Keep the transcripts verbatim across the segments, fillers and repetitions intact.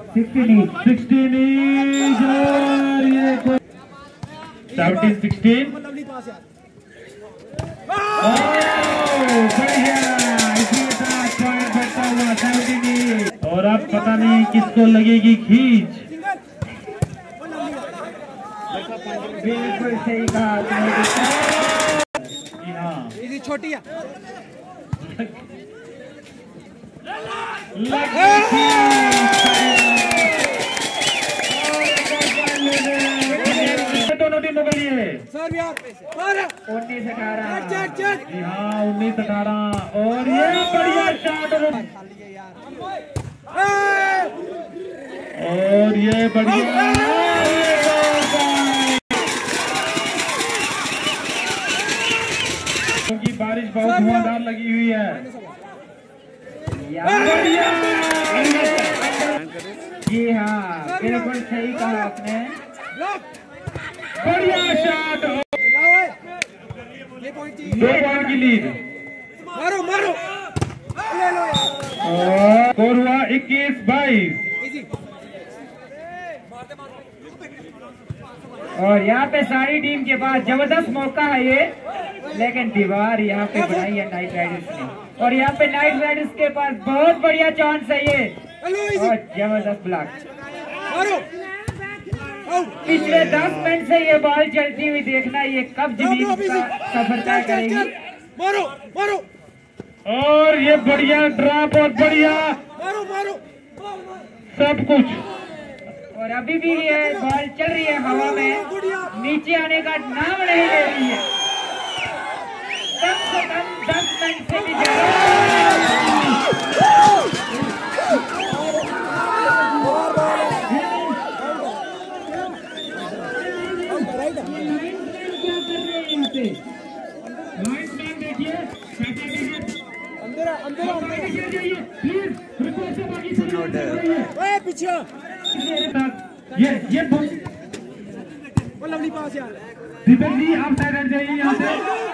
Sixteen sixteen each और ये seventeen sixteen. और अब पता नहीं किसको लगेगी खींच। बिल्कुल सही कहा जी हाँ, छोटी है दोनों टीमों के लिए उन्नीस अठारह। जी हाँ, उन्नीस अठारह। और ये बढ़िया शॉट और ये बढ़िया क्योंकि बारिश बहुत धुआंधार लगी हुई है। जी हाँ, बिल्कुल सही कहा आपने। बढ़िया शॉट, दो पॉइंट की लीड। मारो मारो और स्कोर हुआ इक्कीस बाईस। और यहाँ पे सारी टीम के पास जबरदस्त मौका है ये, लेकिन दीवार यहाँ पे बनाई है नाइट राइडर्स ने। और यहाँ पे नाइट राइडर्स के पास बहुत बढ़िया चांस है ये, और जबरदस्त ब्लॉक। पिछले दस मिनट से ये बॉल चलती हुई देखना, ये कब जमीन का सफर तय करेगी। मारो मारो और ये बढ़िया ड्रॉप और बढ़िया मारो मारो सब कुछ। और अभी भी ये बॉल चल रही है हवा में, नीचे आने का नाम नहीं ले रही है। कम से कम दस मिनट से भी ज्यादा। पीछे ये ये वो लवली पास यार। दीपक जी आप साइड हट जाइए यहाँ से।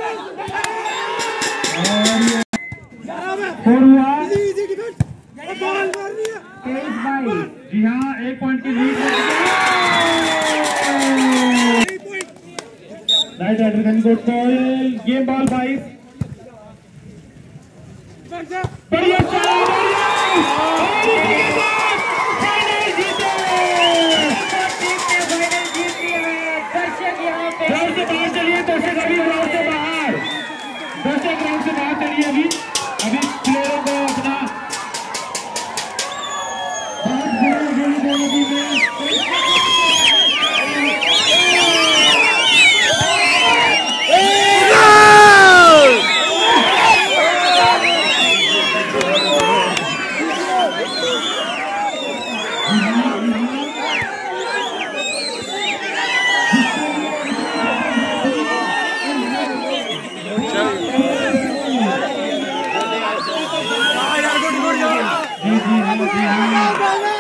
और हुआ बॉल मारनी है। तेईस बाईस। जी हाँ, एक पॉइंट की lead. Knight rider can go टॉयल। गेम बॉल बाईस। बढ़िया बाहर चलिए, दर्शक अभी ग्राउंड से बाहर, दर्शक ग्राउंड से बाहर चलिए। अभी अभी प्लेयरों को अपना बहुत बड़ा गोली बोलो भी जी जी जी जी